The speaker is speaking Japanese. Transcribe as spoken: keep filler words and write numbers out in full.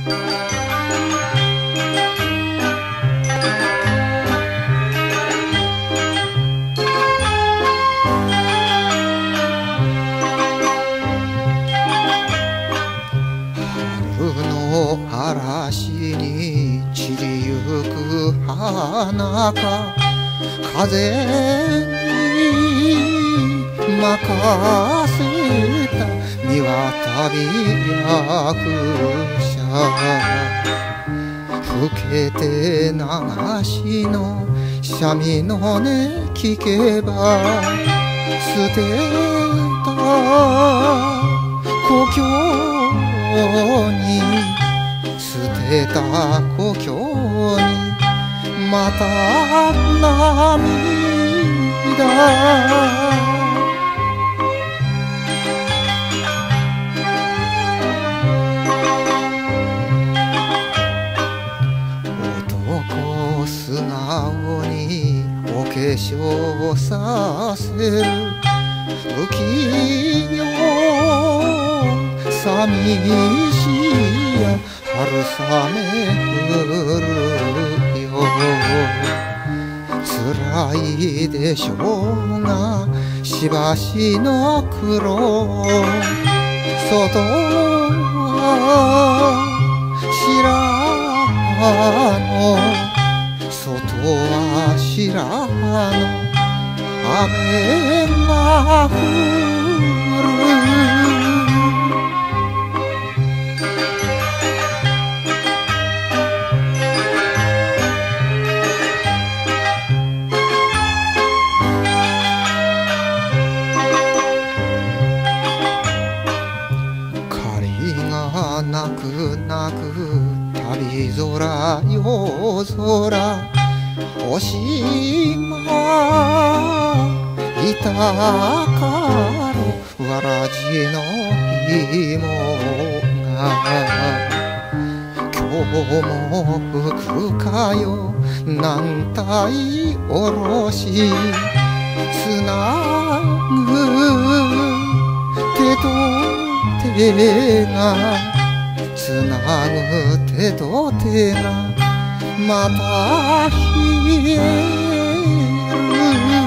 嵐に散りゆく花か風に任せた身は旅役者老けて流しの三味の音聞けば捨てた故郷に捨てた故郷にまた涙男素直にお化粧させる浮世寂しや春雨降るよ辛いでしょうがしばしの苦労外は白の外は白の雨が降る泣く泣く旅空夜空星がいたからわらじの紐が今日も吹くかよ軟体おろしつなぐ手と手がつなぐ手と手がまた冷える